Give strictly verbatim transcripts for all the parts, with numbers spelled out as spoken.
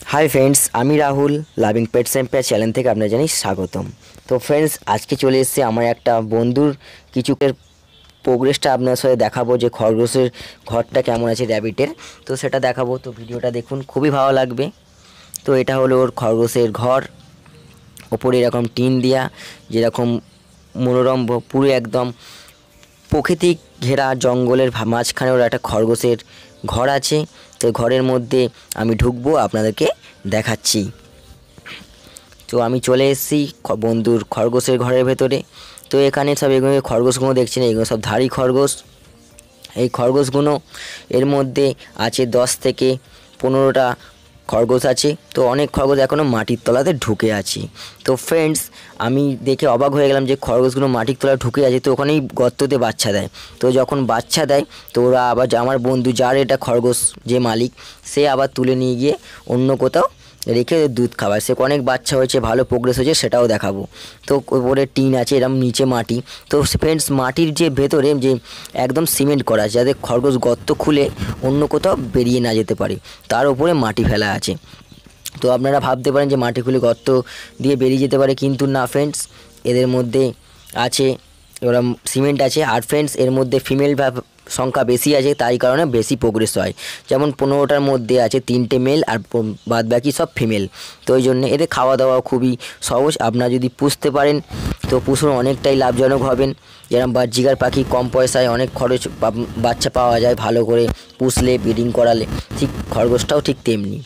High friends आमी Rahul loving pets empire channel থেকে আপনাদের জানাই স্বাগতম। তো फ्रेंड्स আজকে চলে এসেছে আমার একটা বন্ধুর কিছুকের প্রোগ্রেসটা আপনাদের সাথে দেখাবো যে খরগোশের ঘরটা কেমন আছে র‍্যাবিটের। তো সেটা দেখাবো, তো ভিডিওটা দেখুন, খুবই ভালো লাগবে। তো এটা হলো ওর খরগোশের ঘর, উপরে এরকম টিন দেয়া, যেরকম মনোরম পুরো একদম প্রাকৃতিক ঘেরা জঙ্গলের মাঝখানে ওর একটা খরগোশের ঘর আছে। তো ঘরের মধ্যে আমি ঢুকবো, আপনাদেরকে দেখাচ্ছি। তো আমি চলে এসেছি বন্ধুর খরগোশের ঘরের ভেতরে। তো এখানে সব এগুলো খরগোশগুলো দেখছেন, এগুলো সব ধাড়ি খরগোশ। এই খরগোশগুলো এর মধ্যে আছে দশ থেকে পনেরোটা খরগোশ আছে। তো অনেক খরগোশ এখনও মাটির তলাতে ঢুকে আছে। তো ফ্রেন্ডস আমি দেখে অবাক হয়ে গেলাম যে খরগোশগুলো মাটির তলায় ঢুকে আছে, তো ওখানেই গর্ততে বাচ্চা দেয়। তো যখন বাচ্চা দেয় তো ওরা আবার আমার বন্ধু যার এটা খরগোশ যে মালিক, সে আবার তুলে নিয়ে গিয়ে অন্য কোথাও রেখে দুধ খাওয়ায়। সে অনেক বাচ্চা হয়েছে, ভালো প্রোগ্রেস হয়েছে, সেটাও দেখাবো। তো ওপরে টিন আছে, এরকম নিচে মাটি। তো ফ্রেন্ডস মাটির যে ভেতরে যে একদম সিমেন্ট করা আছে, যাতে খরগোশ গর্ত খুলে অন্য কোথাও বেরিয়ে না যেতে পারে, তার উপরে মাটি ফেলা আছে। তো আপনারা ভাবতে পারেন যে মাটি খুলে গর্ত দিয়ে বেরিয়ে যেতে পারে, কিন্তু না ফ্রেন্ডস, এদের মধ্যে আছে ওরা সিমেন্ট আছে। আর ফ্রেন্ডস এর মধ্যে ফিমেল সংখ্যা বেশি আছে, তাই কারণে বেশি প্রোগ্রেস হয়। যেমন পনেরোটার মধ্যে আছে তিনটে মেল আর বাদ বাকি সব ফিমেল। তো ওই জন্য এদের খাওয়া দাওয়া খুবই সহজ। আপনারা যদি পুষতে পারেন তো পুষুন, অনেকটাই লাভজনক হবেন। যেরকম বাজরিগার পাখি কম পয়সায় অনেক খরচ বাচ্চা পাওয়া যায়, ভালো করে পুষলে ব্রিডিং করালে, ঠিক খরগোশটাও ঠিক তেমনি।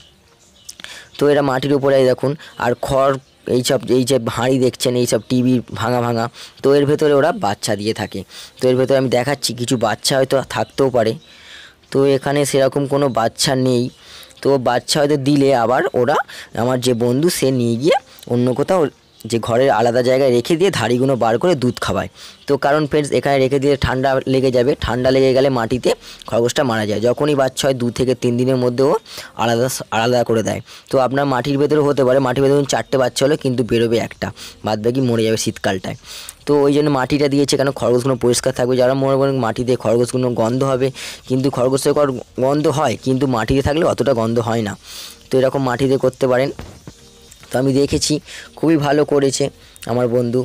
তো এরা মাটির উপরে দেখুন, আর খড় এইসব এই যে হাঁড়ি দেখছেন, এইসব টিভি ভাঙা ভাঙা, তো এর ভেতরে ওরা বাচ্চা দিয়ে থাকে। তো এর ভেতরে আমি দেখাচ্ছি কিছু বাচ্চা হয়তো থাকতেও পারে। তো এখানে সেরকম কোনো বাচ্চা নেই। তো বাচ্চা হয়তো দিলে আবার ওরা আমার যে বন্ধু সে নিয়ে গিয়ে অন্য কোথাও যে ঘরের আলাদা জায়গায় রেখে দিয়ে ধাড়িগুলো বার করে দুধ খাওয়ায়। তো কারণ ফ্রেন্ডস এখানে রেখে দিলে ঠান্ডা লেগে যাবে, ঠান্ডা লেগে গেলে মাটিতে খরগোশটা মারা যায়। যখনই বাচ্চা হয় দু থেকে তিন দিনের মধ্যেও আলাদা আলাদা করে দেয়। তো আপনার মাটির ভেতরে হতে পারে, মাটির ভেতরে চারটে বাচ্চা হলো কিন্তু বেরোবে একটা, বাদ বাকি মরে যাবে শীতকালটায়। তো ওই জন্য মাটিটা দিয়েছে, কেন খরগোশগুলো পরিষ্কার থাকবে। যারা মনে করেন মাটিতে খরগোশগুলো গন্ধ হবে, কিন্তু খরগোশের গন্ধ হয়, কিন্তু মাটিতে থাকলে অতটা গন্ধ হয় না। তো এরকম মাটিতে করতে পারেন। তো আমি দেখেছি খুবই ভালো করেছে আমার বন্ধু।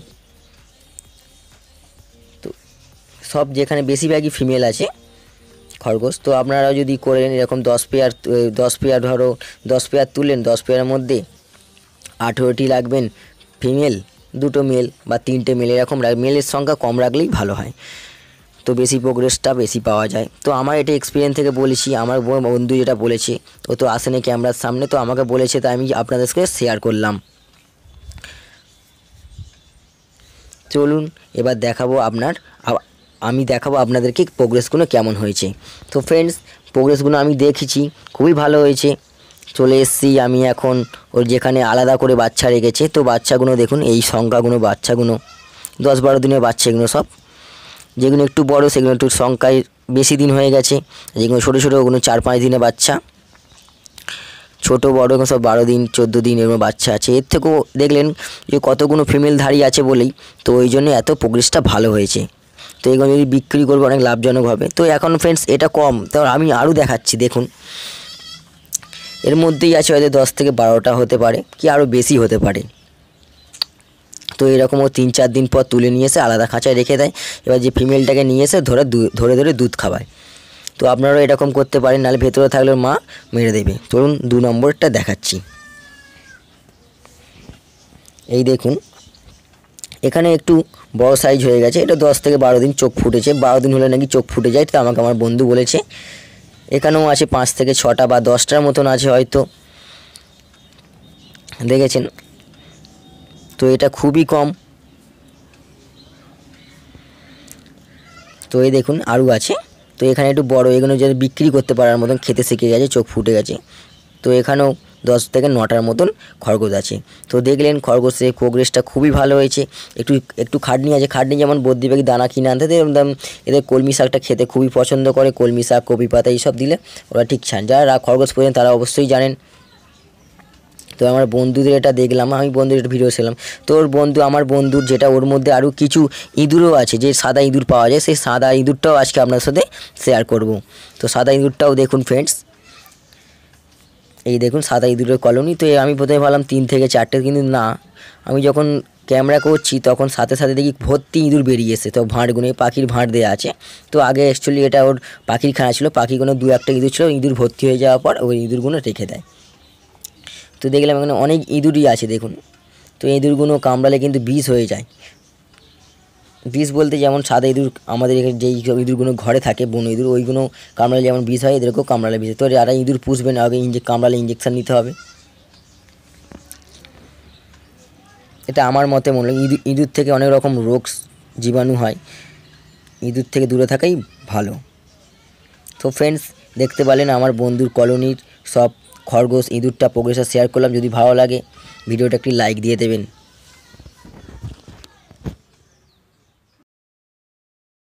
তো সব যেখানে বেশিরভাগই ফিমেল আছে খরগোশ। তো আপনারাও যদি করেন এরকম দশ পেয়ার দশ পেয়ার ধরো দশ পেয়ার তুলেন, দশ পেয়ারের মধ্যে আঠেরোটি লাগবেন ফিমেল, দুটো মেল বা তিনটে মেল, এরকম মেলের সংখ্যা কম রাখলেই ভালো হয়। তো বেশি প্রোগ্রেসটা বেশি পাওয়া যায়। তো আমার এটা এক্সপিরিয়েন্স থেকে বলেছি, আমার বন্ধু যেটা বলেছে, ও তো আসেনি ক্যামেরার সামনে, তো আমাকে বলেছে, তাই আমি আপনাদের সাথে শেয়ার করলাম। চলুন এবার দেখাবো আপনার আমি দেখাবো আপনাদেরকে প্রোগ্রেসগুলো কেমন হয়েছে। তো ফ্রেন্ডস প্রোগ্রেসগুলো আমি দেখেছি, খুবই ভালো হয়েছে। চলে এসেছি আমি এখন ওর যেখানে আলাদা করে বাচ্চা রেখেছে। তো বাচ্চাগুলো দেখুন, এই সংখ্যাগুলো বাচ্চাগুলো দশ বারো দিনের বাচ্চা। এগুলো সব যেগুলো একটু বড় সেগুলো একটু সংখ্যায় বেশি দিন হয়ে গেছে, যেগুলো ছোটো ছোটো ওগুলো চার পাঁচ দিনের বাচ্চা। ছোটো বড় সব বারো দিন চোদ্দো দিন এরকম বাচ্চা আছে। এর থেকেও দেখলেন যে কতগুলো ফিমেল ধাড়ি আছে বলেই তো ওই জন্য এত প্রোগ্রেসটা ভালো হয়েছে। তো এগুলো যদি বিক্রি করবো অনেক লাভজনক হবে। তো এখন ফ্রেন্ডস এটা কম, তো আমি আরও দেখাচ্ছি দেখুন। এর মধ্যেই আছে হয়তো দশ থেকে বারোটা হতে পারে, কি আরও বেশি হতে পারে। তো এরকমও তিন চার দিন পর তুলে নিয়ে এসে আলাদা খাঁচায় রেখে দেয়। এবার যে ফিমেলটাকে নিয়ে এসে ধরে ধরে ধরে দুধ খাওয়ায়। তো আপনারাও এরকম করতে পারেন, নাহলে ভেতরে থাকলে মা মেরে দেবে। চলুন দু নম্বরটা দেখাচ্ছি। এই দেখুন, এখানে একটু বড় সাইজ হয়ে গেছে, এটা দশ থেকে বারো দিন চোখ ফুটেছে। বারো দিন হলে নাকি চোখ ফুটে যায়, তো আমাকে আমার বন্ধু বলেছে। এখানেও আছে পাঁচ থেকে ছটা বা দশটার মতন আছে হয়তো, দেখেছেন। তো এটা খুবই কম। তো এই দেখুন আরও আছে। তো এখানে একটু বড়, এগুলো যদি বিক্রি করতে পারার মতন খেতে শিখে গেছে, চোখ ফুটে গেছে। তো এখানেও দশ থেকে নটার মতন খরগোশ আছে। তো দেখলেন খরগোশের প্রোগ্রেসটা খুবই ভালো হয়েছে। একটু একটু খাটনি আছে, খাটনি যেমন বদ্রি পাখি দানা কিনে আনতে এরকম এদের কলমি শাকটা খেতে খুবই পছন্দ করে। কলমি শাক, কপি পাতা এইসব দিলে ওরা ঠিক ছান। যারা খরগোশ পড়েন তারা অবশ্যই জানেন। তো আমার বন্ধুদের এটা দেখলাম, আমি বন্ধুদের একটা ভিডিও ছিলাম। তো ওর বন্ধু আমার বন্ধুর যেটা ওর মধ্যে আরও কিছু ইঁদুরও আছে, যে সাদা ইঁদুর পাওয়া যায়, সেই সাদা ইঁদুরটাও আজকে আপনার সাথে শেয়ার করব। তো সাদা ইঁদুরটাও দেখুন ফ্রেন্ডস, এই দেখুন সাদা ইঁদুরের কলোনি। তো আমি প্রথমে ভাবলাম তিন থেকে চারটে, কিন্তু না, আমি যখন ক্যামেরা করছি তখন সাথে সাথে দেখি ভর্তি ইঁদুর বেরিয়েছে। তো ভাঁড়গুলো পাখির ভাঁড় দেওয়া আছে। তো আগে অ্যাকচুয়ালি এটা ওর পাখির খানা ছিল, পাখিগুলো দু একটা ইঁদুর ছিল, ইঁদুর ভর্তি হয়ে যাওয়ার পর ওই ইঁদুরগুলো রেখে দেয়। তো দেখলাম এখানে অনেক ইঁদুরই আছে দেখুন। তো ইঁদুরগুলো কামড়ালে কিন্তু বিষ হয়ে যায়। বিষ বলতে যেমন সাদা ইঁদুর আমাদের এখানে যেই ইঁদুরগুলো ঘরে থাকে বন ইঁদুর, ওইগুলো কামড়ালে যেমন বিষ হয়, এদেরকেও কামড়ালে বিষ হয়। তো যারা ইঁদুর পুষবেন আগে ইঞ্জে কামড়ালে ইঞ্জেকশান নিতে হবে। এটা আমার মতে মনে হয় ইঁদুর ইঁদুর থেকে অনেক রকম রোগ জীবাণু হয়, ইঁদুর থেকে দূরে থাকাই ভালো। তো ফ্রেন্ডস, দেখতে পেলেন আমার বন্ধুর কলোনির সব খরগোশ ইঁদুরটা প্রোগ্রেসটা শেয়ার করলাম। যদি ভালো লাগে ভিডিওটা একটি লাইক দিয়ে দেবেন।